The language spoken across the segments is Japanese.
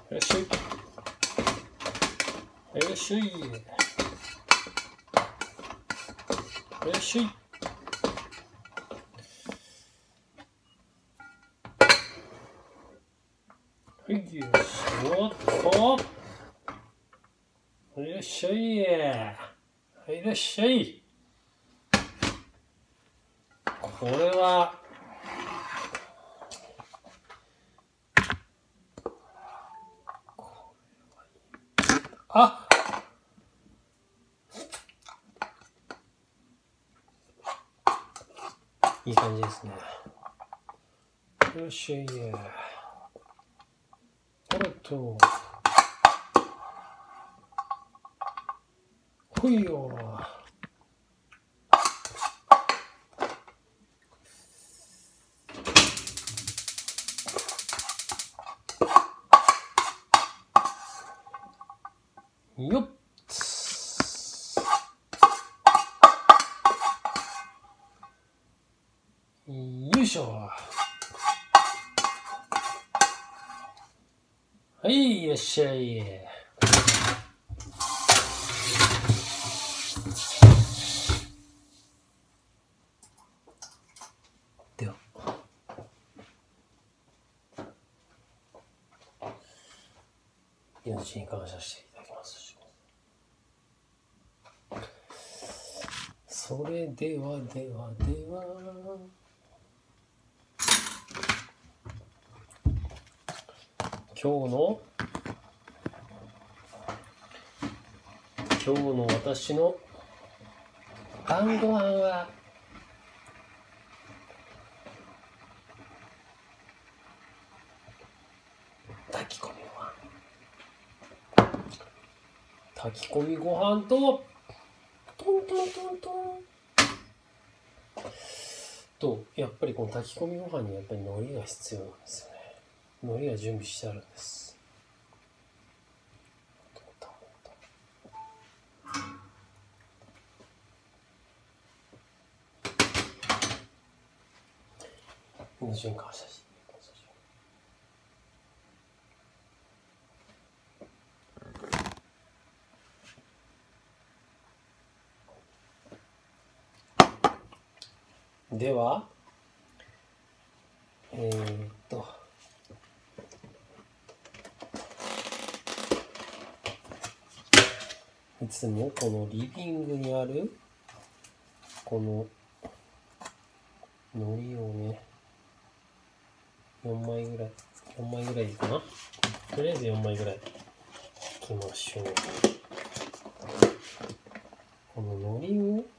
らっしゃい。いらっしゃい。いらっしゃい。はい、よし。おっと。いらっしゃい。いらっしゃい。これは、あ、いい感じですね。よっしゃい。おっと。ほいよ。よっ。よいしょ。はい、いらっしゃい。では。命に感謝していただきます。それではではでは。今日の私の晩ご飯は炊き込みご飯とトントントントンと、やっぱりこの炊き込みご飯にやっぱり海苔が必要なんですよね。海苔が準備してあるんです。命に感謝してでは、いつもこのリビングにあるこの海苔をね、4枚ぐらいいいかな。とりあえず4枚ぐらいいきましょう。この海苔を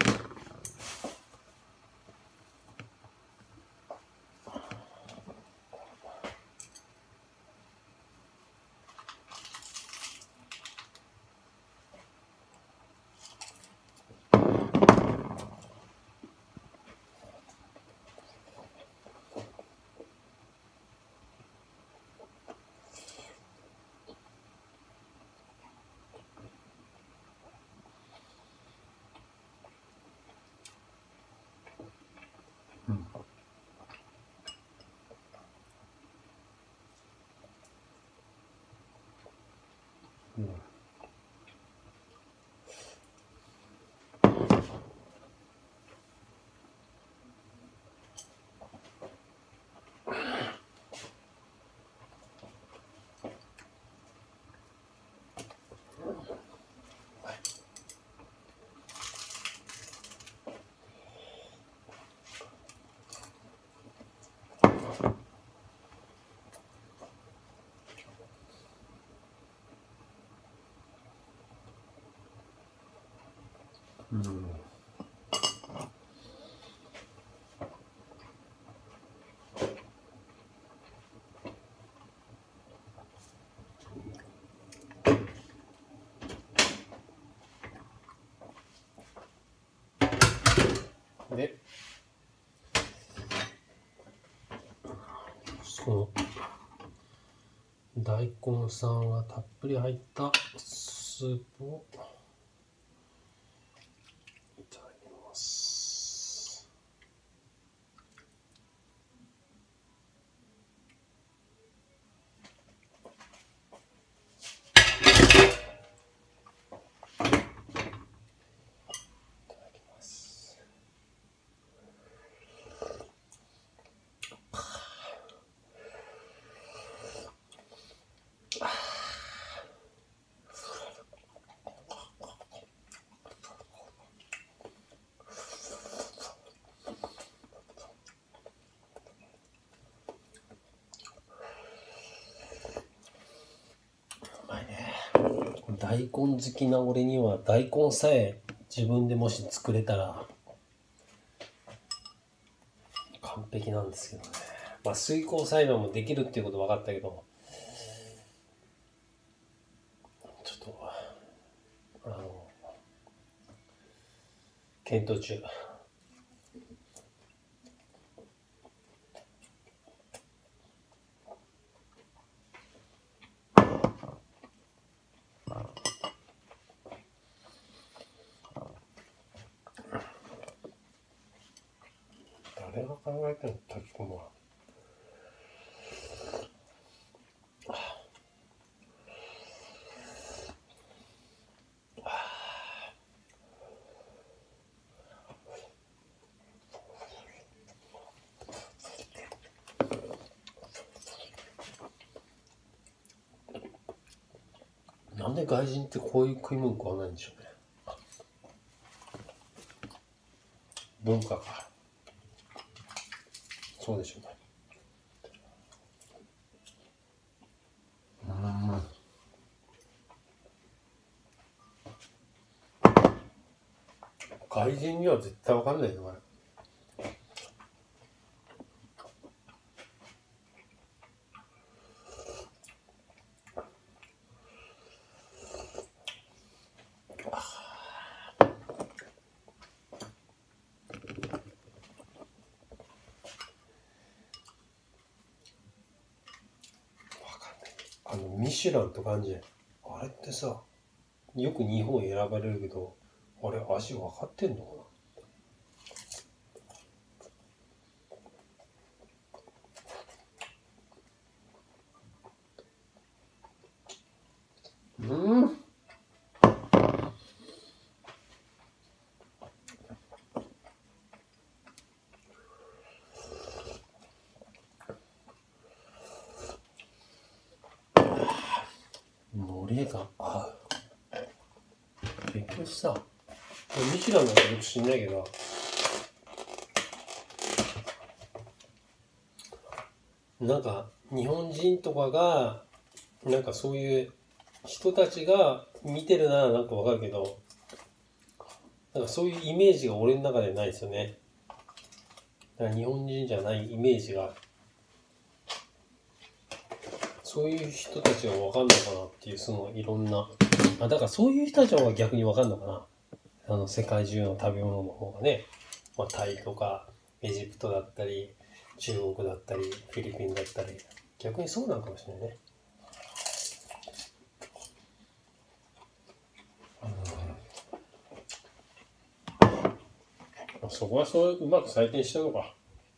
で、その大根さんがたっぷり入ったスープをいただきます。 大根好きな俺には大根さえ自分でもし作れたら完璧なんですけどね。まあ水耕栽培もできるっていうこと分かったけど、ちょっと検討中。誰が考えてるの、炊き込むは。なんで外人ってこういう食い物食わないんでしょうね。文化か。そうでしょうね。外人には絶対わかんないよ、これ。ミシュランと感じ。あれってさ、よく日本選ばれるけど、あれ味分かってんのかな。海苔が合う。結局さ、ミシュランなんてよく知んないけど、なんか日本人とかがなんかそういう人たちが見てるならなんかわかるけど、なんかそういうイメージが俺の中でないですよね。だから日本人じゃないイメージが、そういう人たちがわかんのかなっていう、そのいろんな、だからそういう人たちの方が逆にわかんのかな。世界中の食べ物の方がね、タイとかエジプトだったり中国だったりフィリピンだったり、逆にそうなのかもしれないね。そこはそううまく採点してるのか。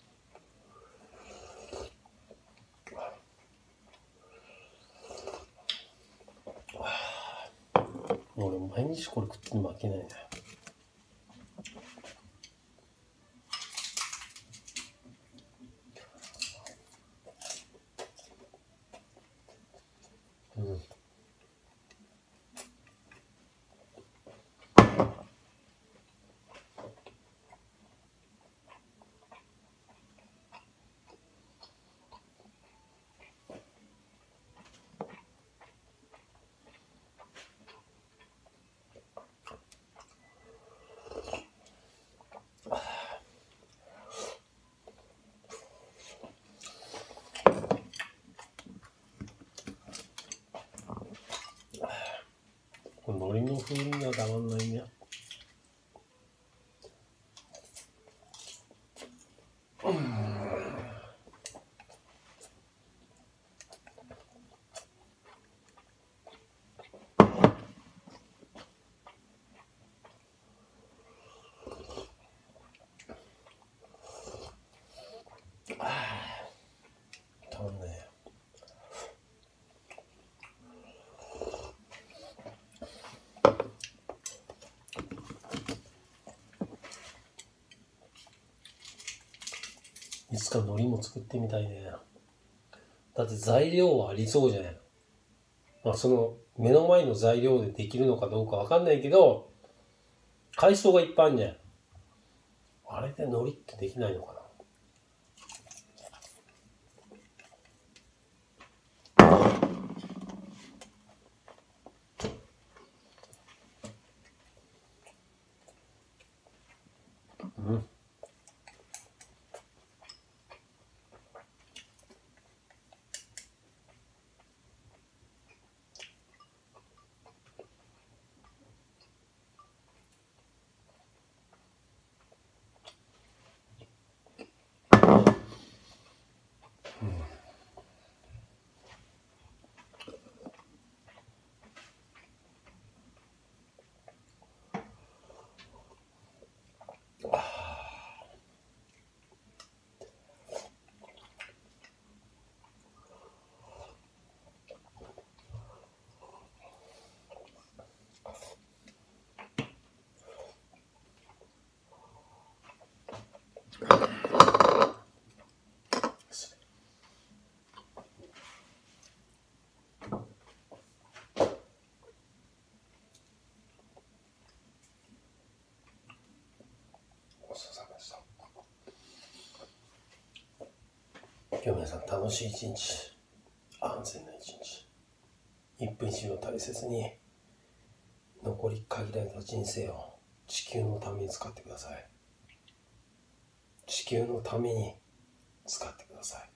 俺毎日これ食っても飽きないね。海苔の風味がたまんないね。たまんない。いつか海苔も作ってみたいね。だって材料はありそうじゃないの。その目の前の材料でできるのかどうかわかんないけど、海藻がいっぱいあるじゃん。あれで海苔ってできないのかな。 今日皆さん楽しい一日、安全な一日、一分一秒大切に残り限られた人生を地球のために使ってください。地球のために使ってください。